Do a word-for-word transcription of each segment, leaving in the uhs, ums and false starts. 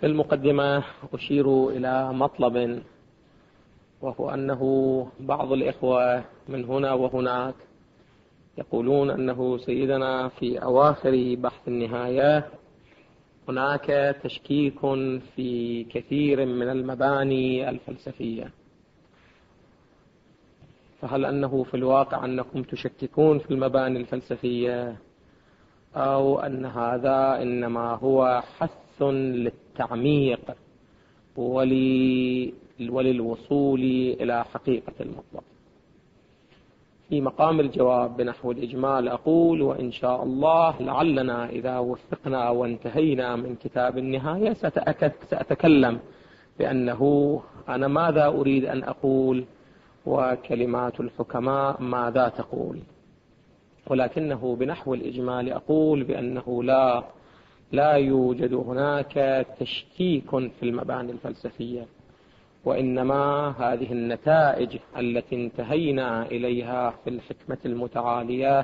في المقدمة أشير إلى مطلب، وهو أنه بعض الإخوة من هنا وهناك يقولون أنه سيدنا في أواخر بحث النهاية هناك تشكيك في كثير من المباني الفلسفية، فهل أنه في الواقع أنكم تشككون في المباني الفلسفية، أو أن هذا إنما هو حث للتعميق وللوصول إلى حقيقة المطلب؟ في مقام الجواب بنحو الإجمال أقول: وإن شاء الله لعلنا إذا وفقنا وانتهينا من كتاب النهاية سأتكلم بأنه أنا ماذا أريد أن أقول وكلمات الحكماء ماذا تقول، ولكنه بنحو الإجمال أقول بأنه لا لا يوجد هناك تشكيك في المباني الفلسفية، وإنما هذه النتائج التي انتهينا إليها في الحكمة المتعالية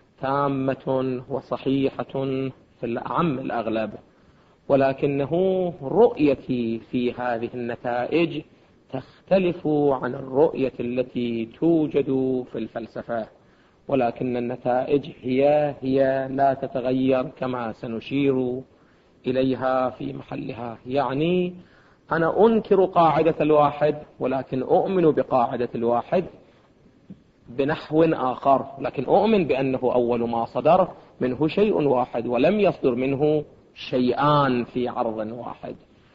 تامة وصحيحة في الأعم الأغلب، ولكنه رؤيتي في هذه النتائج تختلف عن الرؤية التي توجد في الفلسفة، ولكن النتائج هي هي لا تتغير كما سنشير إليها في محلها. يعني أنا أنكر قاعدة الواحد ولكن أؤمن بقاعدة الواحد بنحو آخر، لكن أؤمن بأنه أول ما صدر منه شيء واحد ولم يصدر منه شيئان في عرض واحد،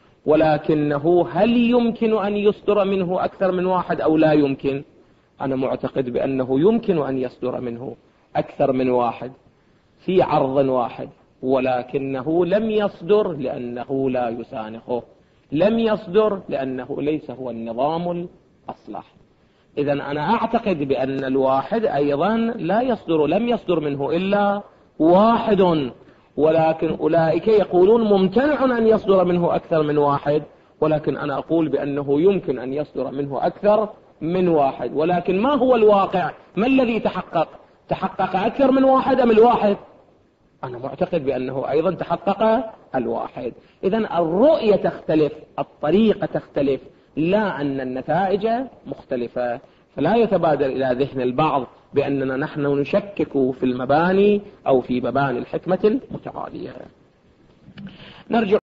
ولكنه هل يمكن أن يصدر منه أكثر من واحد أو لا يمكن؟ أنا معتقد بأنه يمكن أن يصدر منه أكثر من واحد في عرض واحد، ولكنه لم يصدر لأنه لا يسانخه، لم يصدر لأنه ليس هو النظام الأصلح. إذن أنا أعتقد بأن الواحد أيضا لا يصدر، لم يصدر منه إلا واحد، ولكن أولئك يقولون ممتنع أن يصدر منه أكثر من واحد، ولكن أنا أقول بأنه يمكن أن يصدر منه أكثر من واحد. ولكن ما هو الواقع؟ ما الذي تحقق؟ تحقق أكثر من واحد أم الواحد؟ أنا معتقد بأنه أيضا تحقق الواحد. إذن الرؤية تختلف، الطريقة تختلف، لا أن النتائج مختلفة. فلا يتبادر إلى ذهن البعض بأننا نحن نشكك في المباني أو في مباني الحكمة المتعالية. نرجع